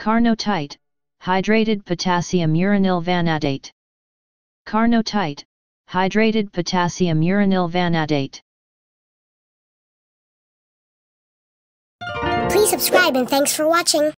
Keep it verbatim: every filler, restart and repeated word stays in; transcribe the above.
Carnotite, hydrated potassium uranyl vanadate. Carnotite, hydrated potassium uranyl vanadate. Please subscribe and thanks for watching.